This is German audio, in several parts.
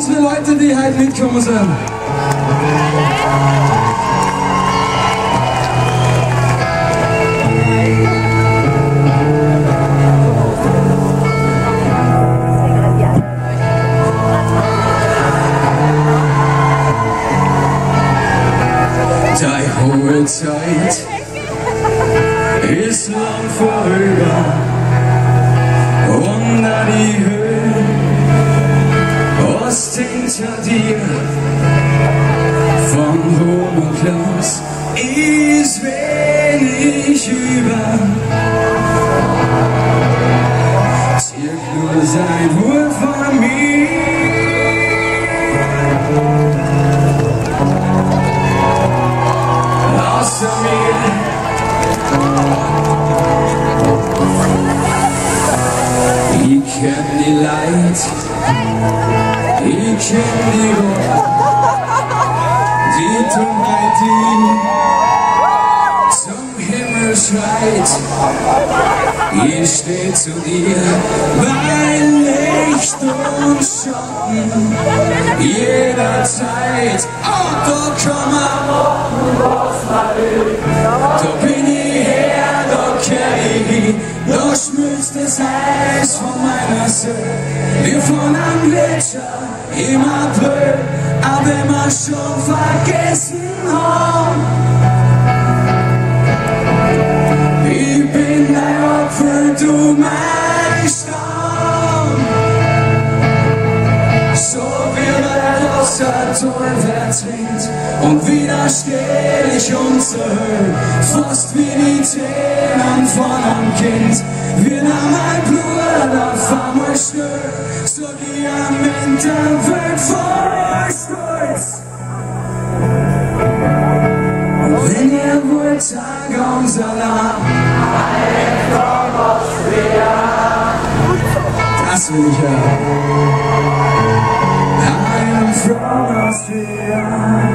unsere Leute, die heute mitgekommen sind. Die hohe Zeit ist lang vorüber, und an die Höhe, was hinter dir von Ruhm und Glanz ist wenig über. Zirk nur sein Wort von mir. Außer mir. Ich kenn die Leid, ich kenn die Ruhe, die Dummheit, die zum Himmel schreit. Ich steh zu dir bei Licht und Schatten jederzeit. Und da komm da bin ich her, da kenn ich, da schmilzt das Eis von meiner Seele. Wir von einem Gletscher im April, aber wenn wir schon vergessen haben, ich bin dein Opfer, du mein Stamm. So wie der Wasser torwärts winkt und wieder steh ich unser Höhe, fast wie die Tränen von einem Kind. Wir nahmen ein Blut auf einmal still, so wie am Ende wird voll Stolz. Und wenn ihr wollt, sag uns Alarm, ein from Austria. Das will ich hören. I'm from Austria.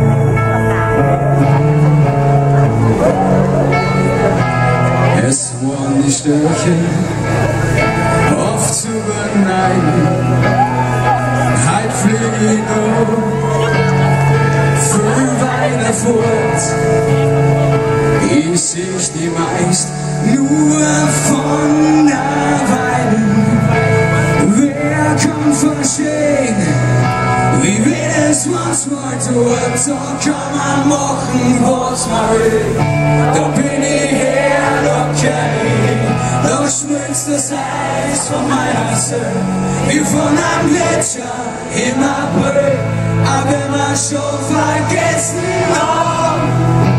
Es waren die Störche oft zu beneiden, halt fliege ich nur früh weiter fort. Ich seh die meist nur von der Weide. Wer kann verstehen, wie wir es manchmal tun? So kann man machen, was man will. Da bin ich her, da kenn ich, da schmilzt das Eis von meiner Seele. Wie von einem Gletscher im April, aber wenn wir schon vergessen haben,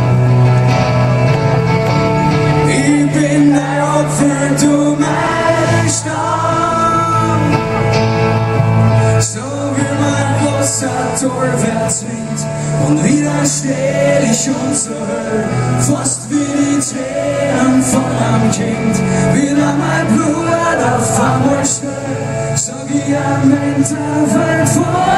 ich bin dein Opfer, du mein Stamm. So wie mein Wasser torwärts winkt und wieder steh ich unser Höhe, fast wie die Tränen von einem Kind. Wieder mein Blut auf einmal still, so wie am Ende wird voll.